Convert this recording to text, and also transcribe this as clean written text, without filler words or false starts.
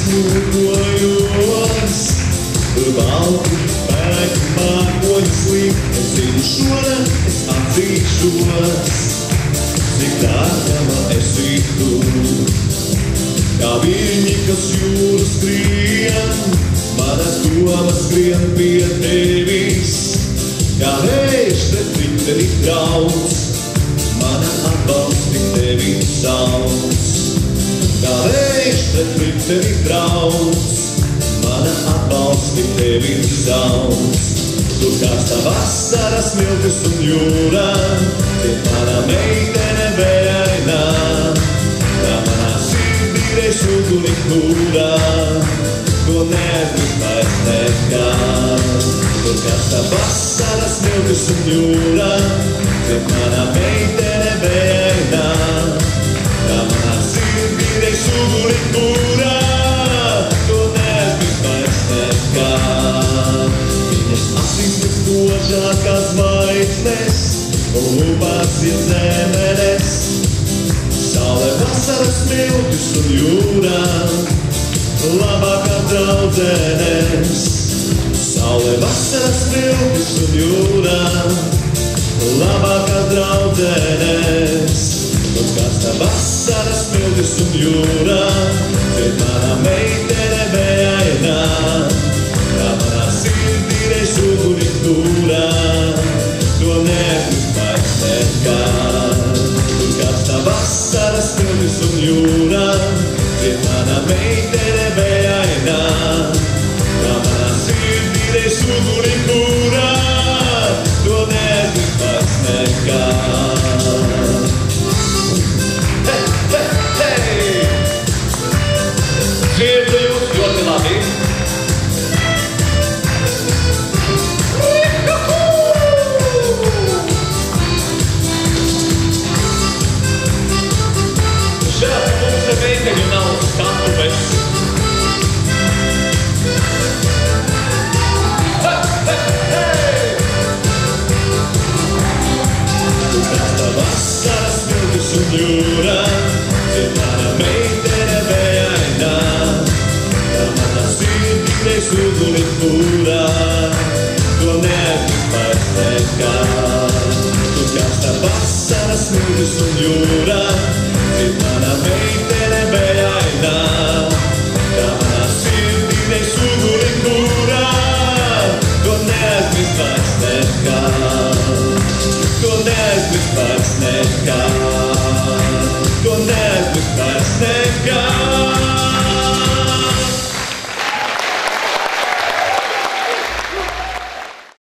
Smūkojos, tur balti pēki mākoņi slīd. Es zinu šodien, es atzīšos, cik dārgama esi tu. Kā viļņi, kas jūru skrien, manas domas skrien pie tevis. Kā vējš pret Twitteri trauc, mana atbalsts tik tevi sauc. Kā vējš pret Twitteri trauc, mana atbalsts tik tevi sauc. Tur kārsta vasara smiltis un jūra, tiek mana meitene vējainā. Tā manā sirdī reiz uguni kūrā, to neaizmirst vairs nekad. Tur kārsta vasara smiltis un jūra, tiek mana meitene vējainā. Tā manā sirdī reiz uguni kūrā, to neaizmirst vairs nekad. Viņas acīs visgožākās zvaigznes, un lūpās ir zemenes. Saule, vasaras smiltis un jūra, labākā draudzenes. Saule, vasaras smiltis un jūra, labākā draudzenes. Un karsta vasaras smiltis un jūra, tiek mana meitene vējainā. Kā manā sirdī reiz uguni kūrā, to neaizmirst vairs nekad. Tur karsta vasaras smiltis un jūra, tiek mana meitene vējainā. Kā manā sirdī reiz uguni kūrā, to neaizmirst vairs nekad. Hei, hei, hei! Dzirdu jūs ļoti labi. Žēl, ka mums te meiteņu nav skatuves. Tur kārsta vasaras smiltis un jūra, tiek mana meitene vējainā. Tā manā sirdī reiz uguni kūrā, to neaizmirst vairs nekad. Tur kārsta vasaras smiltis un jūra, tiek mana meitene vējainā. Tā manā sirdī reiz uguni kūrā, to neaizmirst vairs nekad. To neaizmirst vairs nekad. To neaizmirst vairs nekad.